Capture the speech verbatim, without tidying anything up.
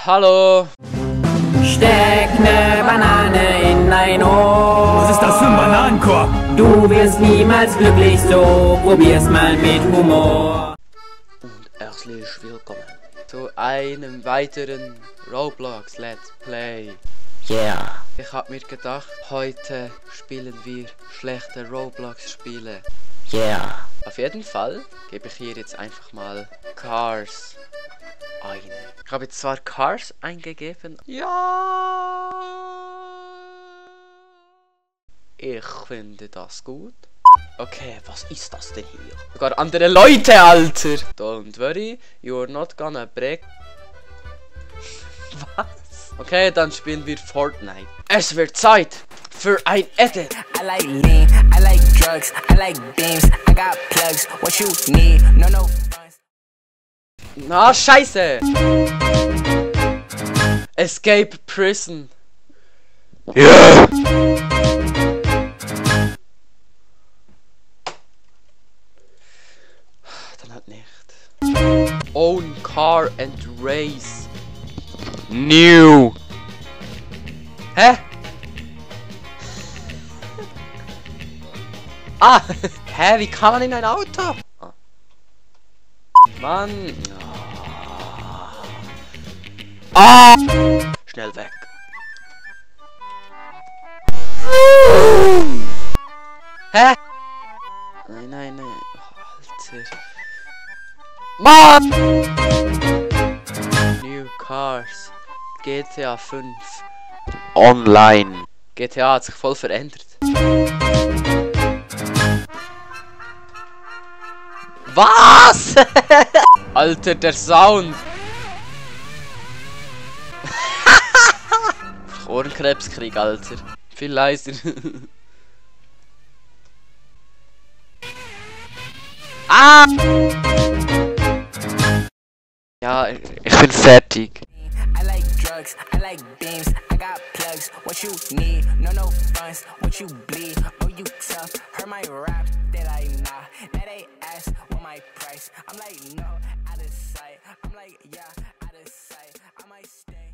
Hallo. Steck ne Banane in ein Ohr. Was ist das für ein Bananenkorb? Du wirst niemals glücklich so, probier's mal mit Humor. Und herzlich willkommen zu einem weiteren Roblox Let's Play. Yeah. Ich hab mir gedacht, heute spielen wir schlechte Roblox-Spiele. Yeah. Auf jeden Fall gebe ich hier jetzt einfach mal Cars ein. Ich habe jetzt zwar Cars eingegeben. Ja. Ich finde das gut. Okay, was ist das denn hier? Sogar andere Leute, Alter! Don't worry, you're not gonna break. Was? Okay, dann spielen wir Fortnite. Es wird Zeit für ein Edit. I like lean, I like drugs, I like beams, I got plugs, what you need, no no funds. Na, scheiße! Escape Prison. Ja! Dann halt nicht. Own car and race. New. Hä? Ah! Hä, wie kann man in ein Auto? Ah. Mann. Ah! Schnell weg. Hä? Nein, nein, nein. Oh, Alter. Mann! New Cars. G T A fünf. Online. G T A hat sich voll verändert. Was? Alter, der Sound. Ohrenkrebskrieg, Alter. Viel leiser. Ah! Ja, ich bin fertig. I like drugs, I like beams, I got plugs, what you need, no no funds, what you bleed, oh you tough, heard my rap, that I nah, now they ask what my price, I'm like no, out of sight, I'm like yeah, out of sight, I might stay.